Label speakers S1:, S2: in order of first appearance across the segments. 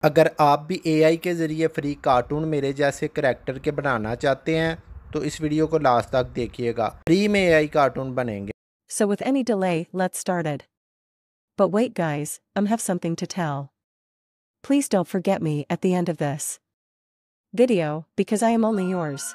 S1: अगर आप भी एआई के ज़रिए फ्री कार्टून मेरे जैसे करैक्टर के बनाना चाहते हैं तो इस वीडियो को लास्ट तक देखिएगा। फ्री में एआई कार्टून बनेंगे।
S2: So with any delay, let's started. But wait guys, have something to tell. Please don't forget me at the end of this video, because I am only yours.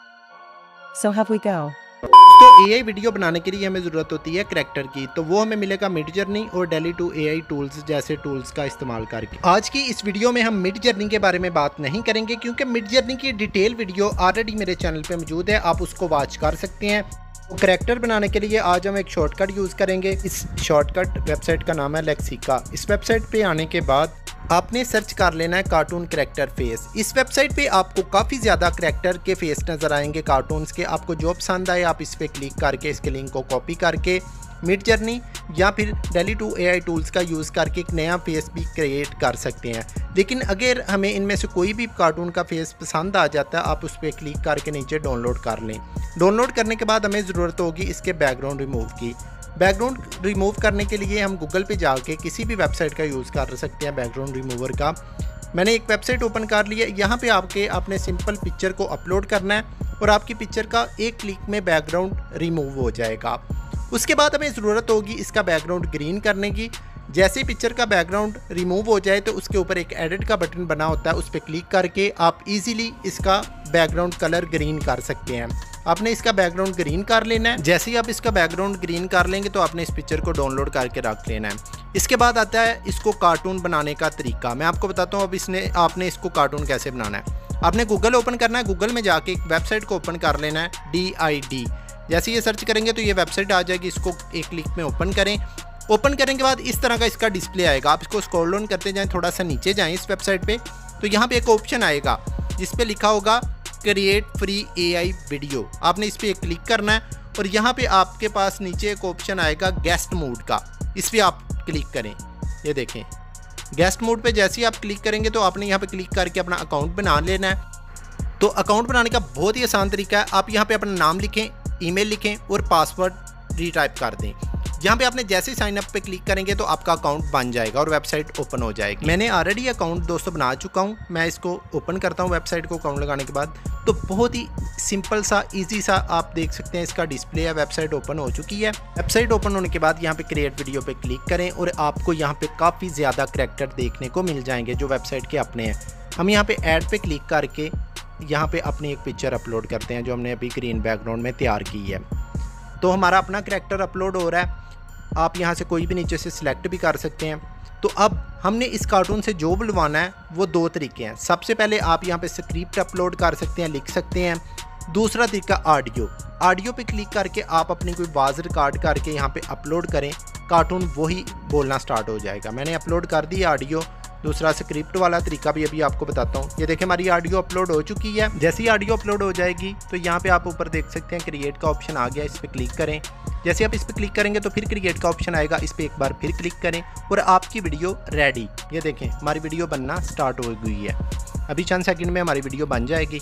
S2: So have we go.
S1: तो AI video बनाने के लिए हमें ज़रूरत होती है character की, तो वो हमें मिलेगा मिड जर्नी और डेली टू एआई टूल्स जैसे टूल्स का इस्तेमाल करके। आज की इस वीडियो में हम मिड जर्नी के बारे में बात नहीं करेंगे क्योंकि मिड जर्नी की डिटेल वीडियो ऑलरेडी मेरे चैनल पे मौजूद है, आप उसको वॉच कर सकते हैं। तो करैक्टर बनाने के लिए आज हम एक शॉर्टकट यूज़ करेंगे। इस शॉर्टकट वेबसाइट का नाम है लेक्सिका। इस वेबसाइट पे आने के बाद आपने सर्च कर लेना है कार्टून करैक्टर फेस। इस वेबसाइट पे आपको काफ़ी ज़्यादा करैक्टर के फेस नज़र आएंगे कार्टून्स के। आपको जो पसंद आए आप इस पर क्लिक करके इसके लिंक को कॉपी करके मिड जर्नी या फिर डेली टू एआई टूल्स का यूज़ करके एक नया फेस भी क्रिएट कर सकते हैं। लेकिन अगर हमें इनमें से कोई भी कार्टून का फेस पसंद आ जाता है आप उस पर क्लिक करके नीचे डाउनलोड कर लें। डाउनलोड करने के बाद हमें ज़रूरत होगी इसके बैकग्राउंड रिमूव की। बैकग्राउंड रिमूव करने के लिए हम गूगल पे जाके किसी भी वेबसाइट का यूज़ कर सकते हैं बैकग्राउंड रिमूवर का। मैंने एक वेबसाइट ओपन कर लिया। यहाँ पे आपके अपने सिंपल पिक्चर को अपलोड करना है और आपकी पिक्चर का एक क्लिक में बैकग्राउंड रिमूव हो जाएगा। उसके बाद हमें ज़रूरत होगी इसका बैकग्राउंड ग्रीन करने की। जैसे ही पिक्चर का बैकग्राउंड रिमूव हो जाए तो उसके ऊपर एक एडिट का बटन बना होता है, उस पर क्लिक करके आप इजीली इसका बैकग्राउंड कलर ग्रीन कर सकते हैं। आपने इसका बैकग्राउंड ग्रीन कर लेना है। जैसे ही आप इसका बैकग्राउंड ग्रीन कर लेंगे तो आपने इस पिक्चर को डाउनलोड करके रख लेना है। इसके बाद आता है इसको कार्टून बनाने का तरीका। मैं आपको बताता हूँ अब आपने इसको कार्टून कैसे बनाना है। आपने गूगल ओपन करना है। गूगल में जाके एक वेबसाइट को ओपन कर लेना है DID। जैसे ये सर्च करेंगे तो ये वेबसाइट आ जाएगी। इसको एक क्लिक में ओपन करें। ओपन करने के बाद इस तरह का इसका डिस्प्ले आएगा। आप इसको स्क्रॉल डाउन करते जाएं, थोड़ा सा नीचे जाएं इस वेबसाइट पे, तो यहाँ पे एक ऑप्शन आएगा जिस पे लिखा होगा क्रिएट फ्री एआई वीडियो। आपने इस पर एक क्लिक करना है और यहाँ पे आपके पास नीचे एक ऑप्शन आएगा गेस्ट मोड का, इस पर आप क्लिक करें। ये देखें गेस्ट मोड पे जैसे ही आप क्लिक करेंगे तो आपने यहाँ पे क्लिक करके अपना अकाउंट बना लेना है। तो अकाउंट बनाने का बहुत ही आसान तरीका है। आप यहाँ पे अपना नाम लिखें, ईमेल लिखें और पासवर्ड रीटाइप कर दें। यहाँ पे आपने जैसे ही साइन अप पे क्लिक करेंगे तो आपका अकाउंट बन जाएगा और वेबसाइट ओपन हो जाएगी। मैंने ऑलरेडी अकाउंट दोस्तों बना चुका हूँ। मैं इसको ओपन करता हूँ वेबसाइट को अकाउंट लगाने के बाद। तो बहुत ही सिंपल सा इजी सा आप देख सकते हैं इसका डिस्प्ले है। वेबसाइट ओपन हो चुकी है। वेबसाइट ओपन होने के बाद यहाँ पे क्रिएट वीडियो पे क्लिक करें और आपको यहाँ पे काफ़ी ज़्यादा करैक्टर देखने को मिल जाएंगे जो वेबसाइट के अपने हैं। हम यहाँ पे ऐड पे क्लिक करके यहाँ पे अपनी एक पिक्चर अपलोड करते हैं जो हमने अभी ग्रीन बैकग्राउंड में तैयार की है। तो हमारा अपना करैक्टर अपलोड हो रहा है। आप यहाँ से कोई भी नीचे से सिलेक्ट भी कर सकते हैं। तो अब हमने इस कार्टून से जो बुलवाना है वो दो तरीके हैं। सबसे पहले आप यहाँ पे स्क्रिप्ट अपलोड कर सकते हैं, लिख सकते हैं। दूसरा तरीका ऑडियो पे क्लिक करके आप अपनी कोई आवाज़ रिकॉर्ड करके यहाँ पे अपलोड करें, कार्टून वही बोलना स्टार्ट हो जाएगा। मैंने अपलोड कर दी ऑडियो। दूसरा स्क्रिप्ट वाला तरीका भी अभी आपको बताता हूँ। ये देखें हमारी ऑडियो अपलोड हो चुकी है। जैसे ही ऑडियो अपलोड हो जाएगी तो यहाँ पे आप ऊपर देख सकते हैं क्रिएट का ऑप्शन आ गया, इस पर क्लिक करें। जैसे आप इस पर क्लिक करेंगे तो फिर क्रिएट का ऑप्शन आएगा, इस पर एक बार फिर क्लिक करें और आपकी वीडियो रेडी। ये देखें हमारी वीडियो बनना स्टार्ट हो गई है। अभी चंद सेकंड में हमारी वीडियो बन जाएगी।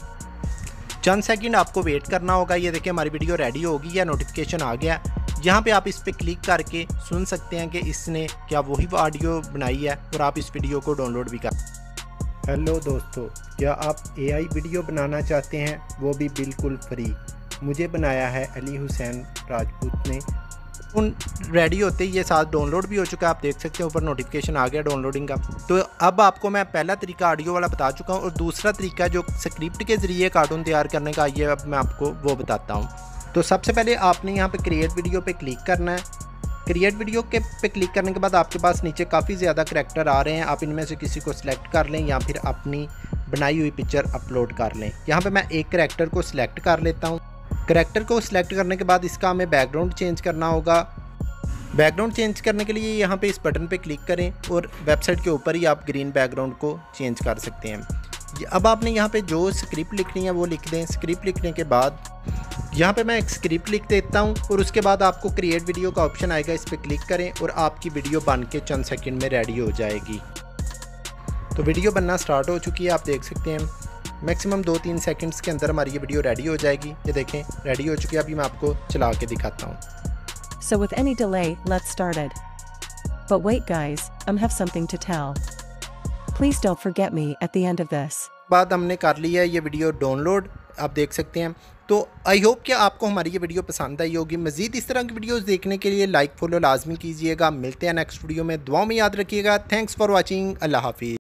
S1: चंद सेकंड आपको वेट करना होगा। ये देखें हमारी वीडियो रेडी होगी है, नोटिफिकेशन आ गया। यहाँ पे आप इस पर क्लिक करके सुन सकते हैं कि इसने क्या वही ऑडियो बनाई है और आप इस वीडियो को डाउनलोड भी कर। हेलो दोस्तों, क्या आप एआई वीडियो बनाना चाहते हैं, वो भी बिल्कुल फ्री? मुझे बनाया है अली हुसैन राजपूत ने। उन रेडी होते ही ये साथ डाउनलोड भी हो चुका है। आप देख सकते हैं ऊपर नोटिफिकेशन आ गया डाउनलोडिंग का। तो अब आपको मैं पहला तरीका ऑडियो वाला बता चुका हूँ और दूसरा तरीका जो स्क्रिप्ट के ज़रिए कार्टून तैयार करने का, ये अब मैं आपको वो बताता हूँ। तो सबसे पहले आपने यहाँ पे क्रिएट वीडियो पे क्लिक करना है। क्रिएट वीडियो के पे क्लिक करने के बाद आपके पास नीचे काफ़ी ज़्यादा करैक्टर आ रहे हैं। आप इनमें से किसी को सिलेक्ट कर लें या फिर अपनी बनाई हुई पिक्चर अपलोड कर लें। यहाँ पे मैं एक करैक्टर को सिलेक्ट कर लेता हूँ। करैक्टर को सिलेक्ट करने के बाद इसका हमें बैकग्राउंड चेंज करना होगा। बैकग्राउंड चेंज करने के लिए यहाँ पे इस बटन पे क्लिक करें और वेबसाइट के ऊपर ही आप ग्रीन बैकग्राउंड को चेंज कर सकते हैं। अब आपने यहाँ पे जो स्क्रिप्ट लिखनी है वो लिख दें। स्क्रिप्ट लिखने के बाद यहाँ पे मैं एक स्क्रिप्ट लिख देता हूँ और उसके बाद आपको क्रिएट वीडियो का ऑप्शन आएगा, इस पर क्लिक करें और आपकी वीडियो बन के चंद सेकंड में रेडी हो जाएगी। तो वीडियो बनना स्टार्ट हो चुकी है, आप देख सकते हैं। मैक्सिमम 2-3 सेकंड्स के अंदर हमारी ये वीडियो रेडी हो जाएगी। ये देखें रेडी हो चुकी है। अभी मैं आपको चला के दिखाता हूँ।
S2: So with any delay, let's started. But wait guys, have something to tell. Please don't forget me at the end of this.
S1: बाद हमने कर लिया है ये वीडियो डाउनलोड, आप देख सकते हैं। तो आई होप कि आपको हमारी ये वीडियो पसंद आई होगी। मज़ीद इस तरह की वीडियोस देखने के लिए लाइक फॉलो लाजमी कीजिएगा। मिलते हैं नेक्स्ट वीडियो में, दुआओं में याद रखिएगा। थैंक्स फॉर वॉचिंग, अल्लाह हाफिज़।